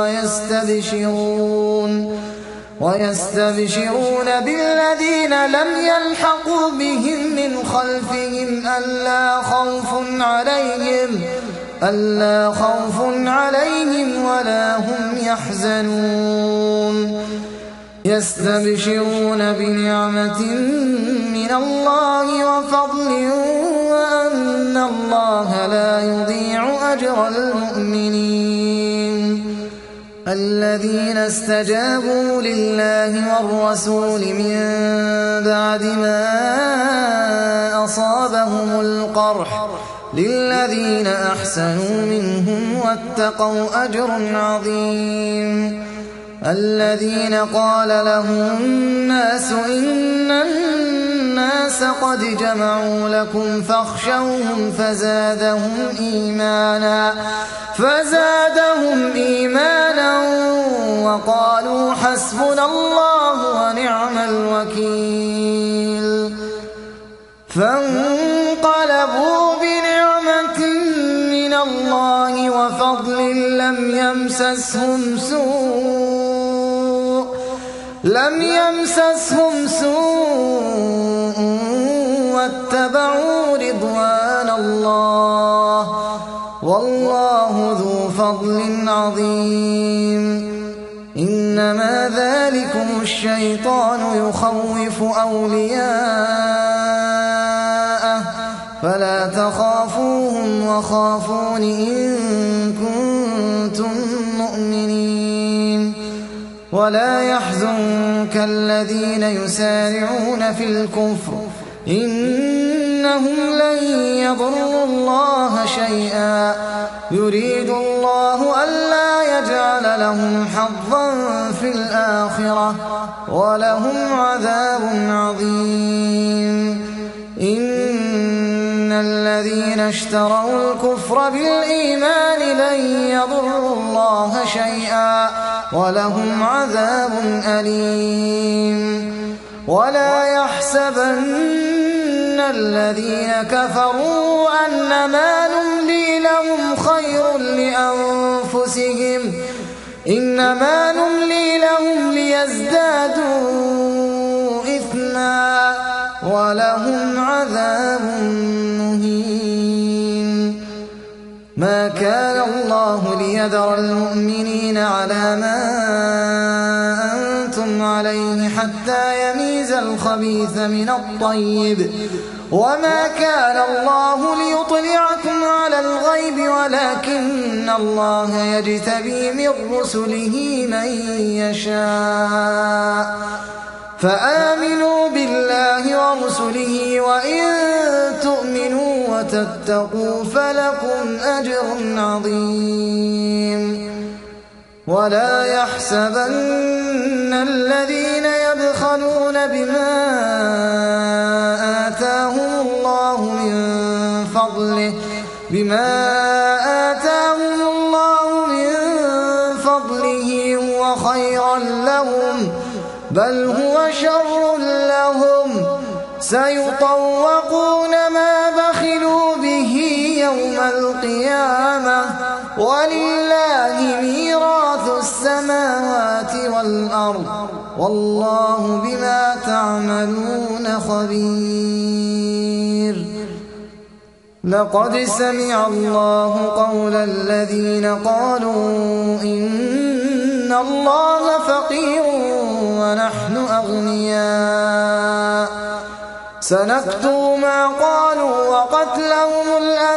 ويستبشرون بالذين لم يلحقوا بهم من خلفهم ألا خوف عليهم ولا هم يحزنون يستبشرون بنعمة من الله وفضل وأن الله لا يضيع أجر المؤمنين الذين استجابوا لله والرسول من بعد ما أصابهم القرح للذين أحسنوا منهم واتقوا أجر عظيم الذين قال لهم الناس إن الناس قد جمعوا لكم فاخشوهم فزادهم إيمانا وقالوا حسبنا الله ونعم الوكيل فانقلبوا بنعمة من الله وفضل لم يمسسهم سوء واتبعوا رضوان الله والله ذو فضل عظيم إنما ذلكم الشيطان يخوف أولياءه فلا تخافوهم وخافون إن كنتم مؤمنين ولا يحزنك الذين يسارعون في الكفر إنهم لن يضروا الله شيئا يريد الله ألا يجعل لهم حظا في الآخرة ولهم عذاب عظيم إن الذين اشتروا الكفر بالإيمان لن يضروا الله شيئا ولهم عذاب أليم ولا يحسبن الذين كفروا أنما نملي لهم خير لأنفسهم إنما نملي لهم ليزدادوا إثما ولهم عذاب مهين ما كان الله ليذر المؤمنين على ما أنتم عليه حتى يميز الخبيث من الطيب وما كان الله ليطلعكم على الغيب ولكن الله يجتبي من رسله من يشاء فآمنوا بالله ورسله وإن تؤمنوا وتتقوا فلكم أجر عظيم ولا يحسبن الذين يبخلون بما آتاهم الله من فضله هو خيرا لهم بل هو شر لهم سيطوقون ما بخلوا به يوم القيامة ولله ميراث السماوات والأرض والله بما تعملون خبير لقد سمع الله قول الذين قالوا إن الله فقير ونحن أغنياء سنكتب ما قالوا وقتلهم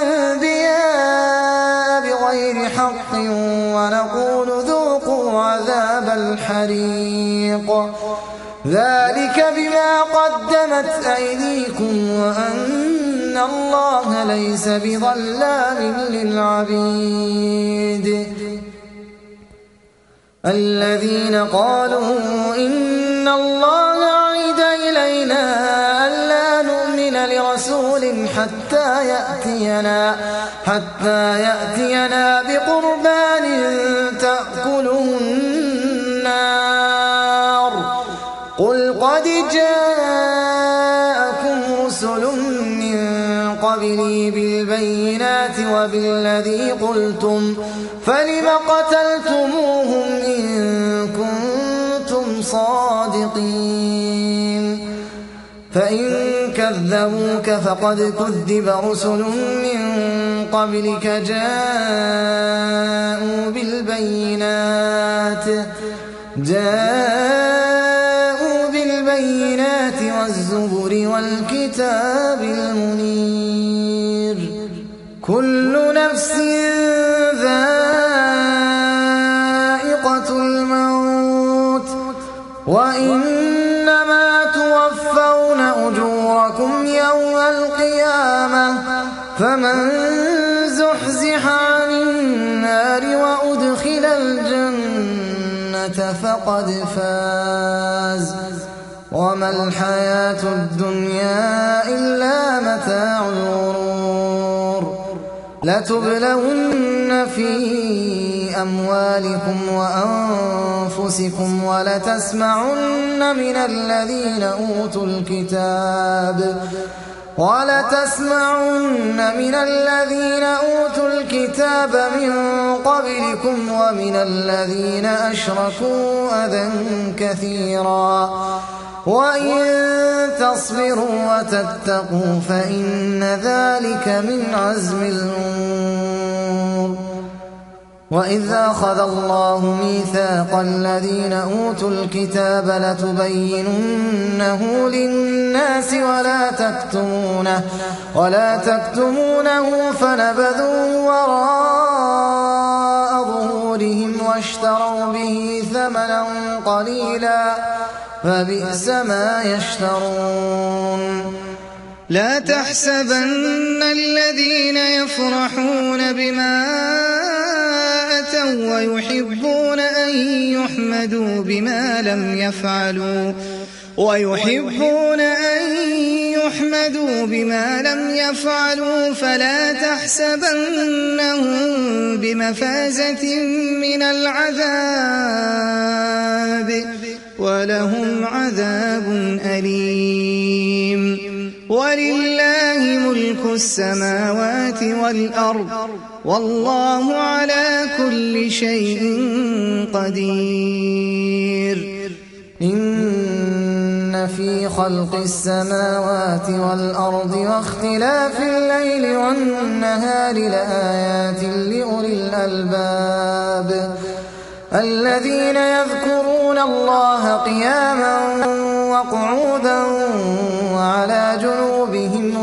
الأنبياء بغير حق ونقول ذوقوا عذاب الحريق ذلك بما قدمت أيديكم وأن إن الله ليس بظلام للعبيد الذين قالوا إن الله عهد إلينا ألا نؤمن لرسول حتى يأتينا بقربان تأكله النار قل قد جاءكم رسل من قبلي بالبينات وبالذي قلتم فلم قتلتموهم إن كنتم صادقين فإن كذبوك فقد كذب رسل من قبلك جاءوا بالبينات والزبر والكتاب المنير كل نفس ذائقة الموت وإنما توفون أجوركم يوم القيامة فمن زحزح عن النار وأدخل الجنة فقد فاز وما الحياة الدنيا إلا متاع الغرور لتبلون في أموالكم وأنفسكم ولتسمعن من الذين أوتوا الكتاب من قبلكم ومن الذين أشركوا أذى كثيرا وإن تصبروا وتتقوا فإن ذلك من عزم الأمور وإذ أخذ الله ميثاق الذين أوتوا الكتاب لتبيننه للناس ولا تكتمونه فنبذوه وراء ظهورهم واشتروا به ثمنا قليلا فبئس ما يشترون لا تحسبن الذين يفرحون بما أتوا ويحبون أن يحمدوا بما لم يفعلوا فلا تحسبنهم بمفازة من العذاب ولهم عذاب أليم ولله ملك السماوات والأرض والله على كل شيء قدير إن في خلق السماوات والأرض واختلاف الليل والنهار لآيات لأولي الألباب الذين يذكرون الله قياما وقعودا وعلى جنوبهم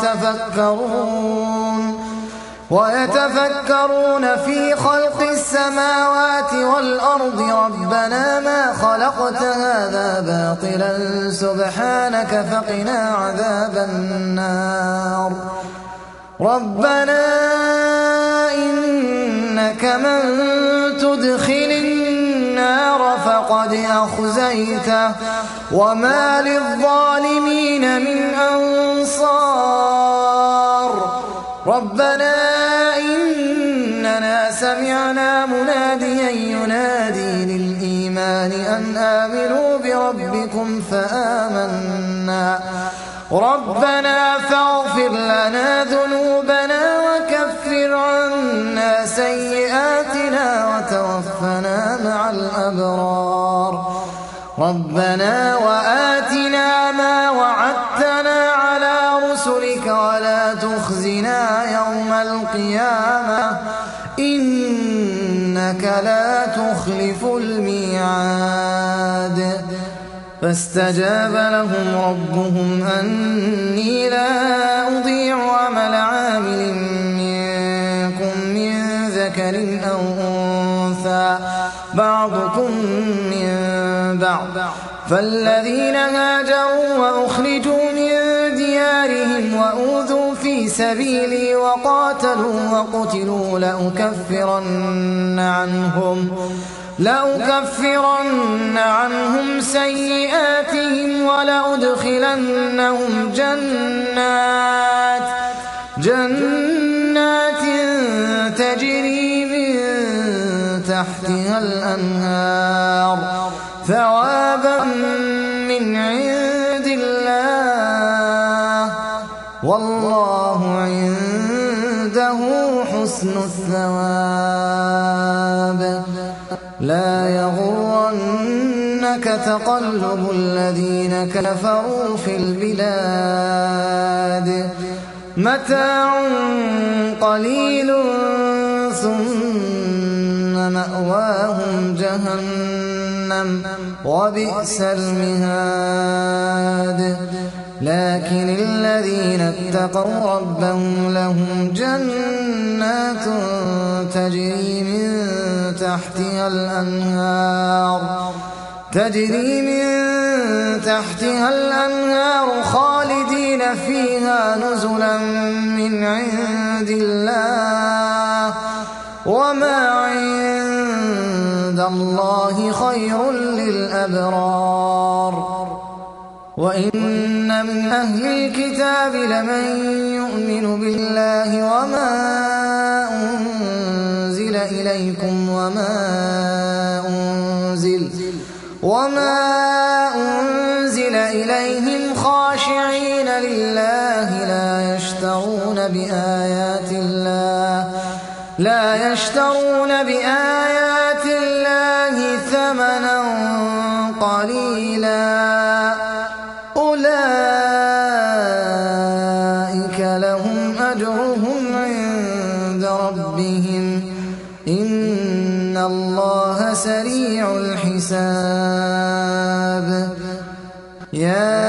ويتفكرون في خلق السماوات والأرض ربنا ما خلقت هذا باطلا سبحانك فقنا عذاب النار ربنا إنك من تدخل النار فقد أخزيته وما للظالمين من أنصار ربنا إننا سمعنا مناديا ينادي للإيمان أن آمنوا بربكم فآمنا ربنا فاغفر لنا ذنوبنا وكفر عنا سيئاتنا وتوفنا مع الأبرار ربنا وآتنا ما وعدتنا على رسلك ولا تخزنا يوم القيامة إنك لا تخلف الميعاد فاستجاب لهم ربهم أني لا أضيع عمل عامل منكم من ذكر أو أنثى بعضكم من بعض فالذين هاجروا وأخرجوا من ديارهم وأوذوا في سبيلي وقاتلوا وقتلوا لأكفرن عنهم سيئاتهم ولأدخلنهم جنات تجري من تحتها الأنهار ثوابا من عند الله والله عنده حسن الثواب. لا يغرنك تقلب الذين كفروا في البلاد متاع قليل ثم مأواهم جهنم وبئس المهاد. لكن الذين اتقوا ربهم لهم جنات تجري من تحتها الأنهار خالدين فيها نزلا من عند الله وما عند الله خير للأبرار. وإن من أهل الكتاب لمن يؤمن بالله وما أنزل إليكم وما أنزل إليهم خاشعين لله لا يشترون بآيات الله ثمنا قليلا أولئك لهم أجرهم عند ربهم إن الله سريع الحساب.